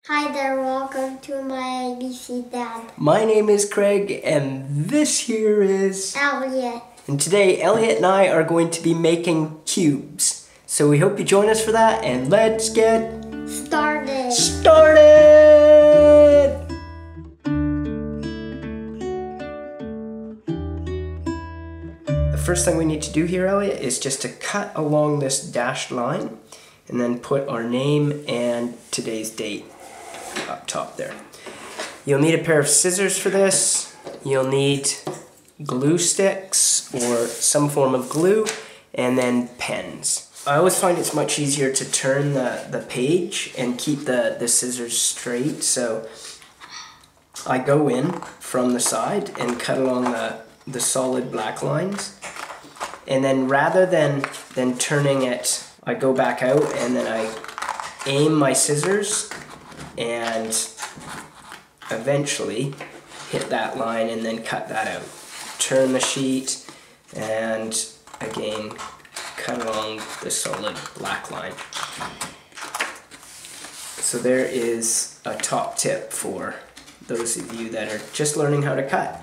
Hi there, welcome to my ABC Dad. My name is Craig and this here is Elliot. And today Elliot and I are going to be making cubes. So we hope you join us for that and let's get started. The first thing we need to do here, Elliot, is just to cut along this dashed line and then put our name and today's date up top there. You'll need a pair of scissors for this. You'll need glue sticks or some form of glue, and then pens. I always find it's much easier to turn the page and keep the scissors straight, so I go in from the side and cut along the solid black lines, and then rather than turning it, I go back out and then I aim my scissors and eventually hit that line and then cut that out. Turn the sheet and again cut along the solid black line. So there is a top tip for those of you that are just learning how to cut.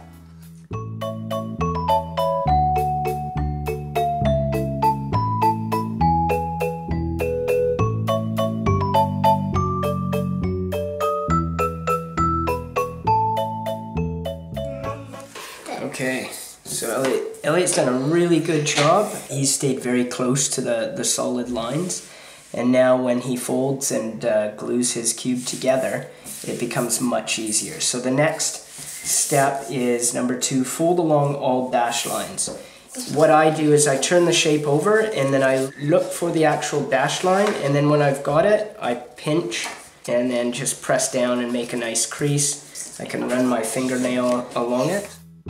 Okay, so Elliot's done a really good job. He's stayed very close to the solid lines, and now when he folds and glues his cube together, it becomes much easier. So the next step is number 2, fold along all dash lines. What I do is I turn the shape over and then I look for the actual dash line, and then when I've got it, I pinch and then just press down and make a nice crease. I can run my fingernail along it.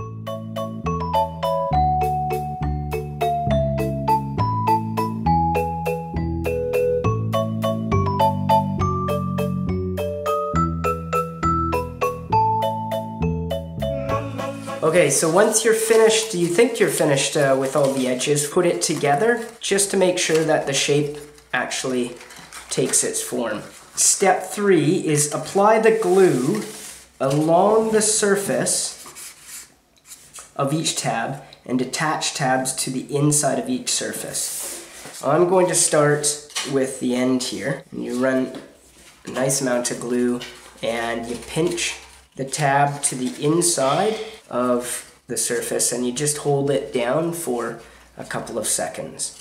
Okay, so once you're finished, you think you're finished with all the edges, put it together just to make sure that the shape actually takes its form. Step 3 is apply the glue along the surface of each tab and attach tabs to the inside of each surface. I'm going to start with the end here. And you run a nice amount of glue and you pinch the tab to the inside of the surface and you just hold it down for a couple of seconds.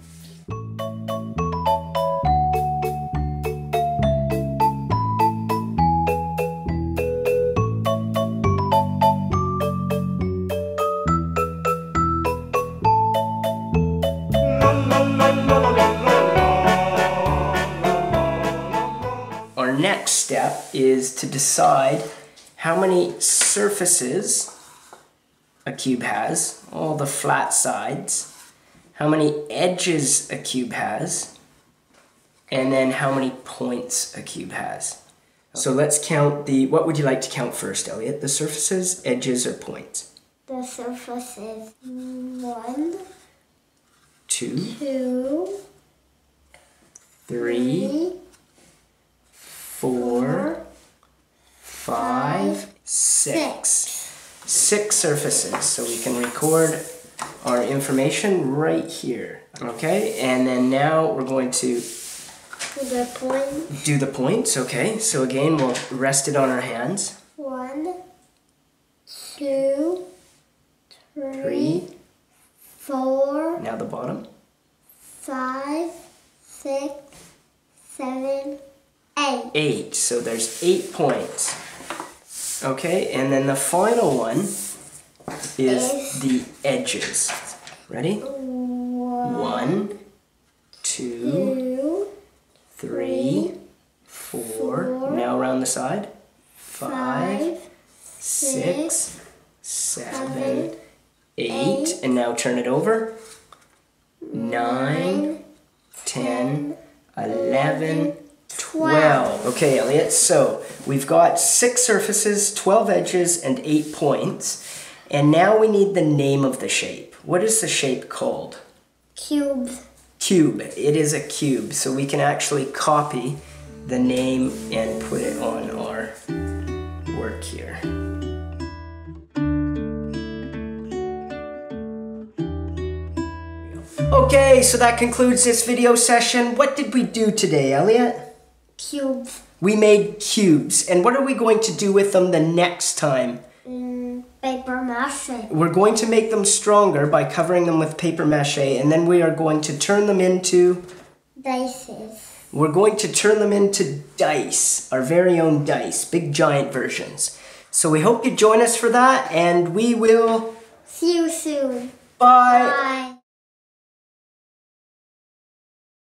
Our next step is to decide how many surfaces a cube has, all the flat sides, how many edges a cube has, and then how many points a cube has. So let's count what would you like to count first, Elliot? The surfaces, edges, or points? The surfaces. 1, 2, 3, 4, 5, 6. 6 surfaces, so we can record our information right here. Okay, and then now we're going to do the points. Okay, so again we'll rest it on our hands. 1, 2, 3, 4. Now the bottom. 5, 6, 7, 8. 8. So there's 8 points. Okay, and then the final one is the edges. Ready? 1, 2, 3, 4. Now around the side. 5, 6, 7, 8. And now turn it over. 9, 10, 11, 12. Okay, Elliot, so we've got 6 surfaces, 12 edges, and 8 points. And now we need the name of the shape. What is the shape called? Cube. Cube. It is a cube, so we can actually copy the name and put it on Okay, so that concludes this video session. What did we do today, Elliot? Cubes. We made cubes. And what are we going to do with them the next time? Paper mache. We're going to make them stronger by covering them with paper mache, and then we are going to turn them into... Dices. We're going to turn them into dice, our very own dice, big giant versions. So we hope you join us for that, and we will... See you soon. Bye. Bye.